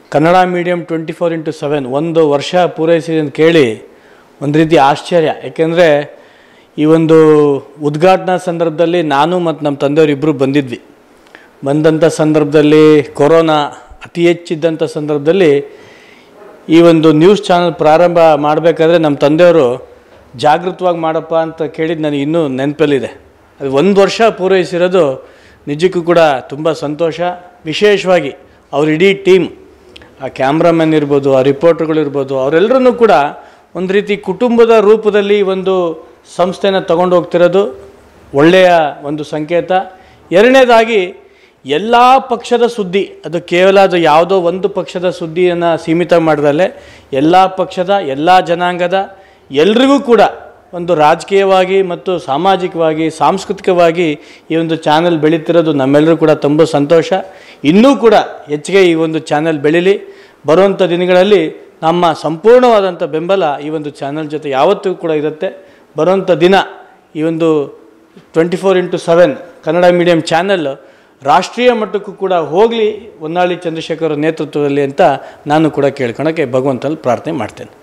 Kannada medium 24x7 ಒಂದು ವರ್ಷ ಪೂರೈಸಿದೆ ಅಂತ ಕೇಳಿ ಒಂದು ರೀತಿ ಆಶ್ಚರ್ಯ. ಯಾಕೆಂದರೆ ಈ ಒಂದು ಉದ್ಘಾಟನಾ ಸಂದರ್ಭದಲ್ಲಿ ನಾನು ಮತ್ತು ನಮ್ಮ ತಂದೆಯವರು ಇಬ್ಬರು ಬಂದಿದ್ವಿ. ಬಂದಂಥ ಸಂದರ್ಭದಲ್ಲಿ ಕೊರೋನಾ ಅತಿ ಹೆಚ್ಚಿದ್ದಂಥ ಸಂದರ್ಭದಲ್ಲಿ ಈ ಒಂದು ನ್ಯೂಸ್ ಚಾನಲ್ ಪ್ರಾರಂಭ ಮಾಡಬೇಕಾದ್ರೆ ನಮ್ಮ ತಂದೆಯವರು ಜಾಗೃತವಾಗಿ ಮಾಡಪ್ಪ ಅಂತ ಕೇಳಿದ್ದು ನನಗೆ ಇನ್ನೂ ನೆನಪಲ್ಲಿದೆ. ಅದು ಒಂದು ವರ್ಷ ಪೂರೈಸಿರೋದು ನಿಜಕ್ಕೂ ಕೂಡ ತುಂಬ ಸಂತೋಷ. ವಿಶೇಷವಾಗಿ ಅವ್ರ ಇಡೀ ಟೀಮ್, ಆ ಕ್ಯಾಮ್ರಾಮನ್ ಇರ್ಬೋದು, ಆ ರಿಪೋರ್ಟರ್ಗಳಿರ್ಬೋದು, ಅವರೆಲ್ಲರೂ ಕೂಡ ಒಂದು ರೀತಿ ಕುಟುಂಬದ ರೂಪದಲ್ಲಿ ಒಂದು ಸಂಸ್ಥೆನ ತಗೊಂಡು ಹೋಗ್ತಿರೋದು ಒಳ್ಳೆಯ ಒಂದು ಸಂಕೇತ. ಎರಡನೇದಾಗಿ ಎಲ್ಲ ಪಕ್ಷದ ಸುದ್ದಿ, ಅದು ಕೇವಲ ಅದು ಯಾವುದೋ ಒಂದು ಪಕ್ಷದ ಸುದ್ದಿಯನ್ನು ಸೀಮಿತ ಮಾಡಿದಲ್ಲೇ ಎಲ್ಲ ಪಕ್ಷದ ಎಲ್ಲ ಜನಾಂಗದ ಎಲ್ರಿಗೂ ಕೂಡ ಒಂದು ರಾಜಕೀಯವಾಗಿ ಮತ್ತು ಸಾಮಾಜಿಕವಾಗಿ ಸಾಂಸ್ಕೃತಿಕವಾಗಿ ಈ ಒಂದು ಚಾನಲ್ ಬೆಳೀತಿರೋದು ನಮ್ಮೆಲ್ಲರೂ ಕೂಡ ತುಂಬ ಸಂತೋಷ. ಇನ್ನೂ ಕೂಡ ಹೆಚ್ಚಿಗೆ ಈ ಒಂದು ಚಾನಲ್ ಬೆಳೀಲಿ. ಬರುವಂಥ ದಿನಗಳಲ್ಲಿ ನಮ್ಮ ಸಂಪೂರ್ಣವಾದಂಥ ಬೆಂಬಲ ಈ ಒಂದು ಚಾನಲ್ ಜೊತೆ ಯಾವತ್ತೂ ಕೂಡ ಇರುತ್ತೆ. ಬರುವಂಥ ದಿನ ಈ ಒಂದು 24x7 ಕನ್ನಡ ಮೀಡಿಯಂ ಚಾನಲ್ ರಾಷ್ಟ್ರೀಯ ಮಟ್ಟಕ್ಕೂ ಕೂಡ ಹೋಗಲಿ ಹೊನ್ನಾಳಿ ಚಂದ್ರಶೇಖರ್ ನೇತೃತ್ವದಲ್ಲಿ ಅಂತ ನಾನು ಕೂಡ ಕೇಳ್ಕೊಳಕ್ಕೆ ಭಗವಂತನಲ್ಲಿ ಪ್ರಾರ್ಥನೆ ಮಾಡ್ತೇನೆ.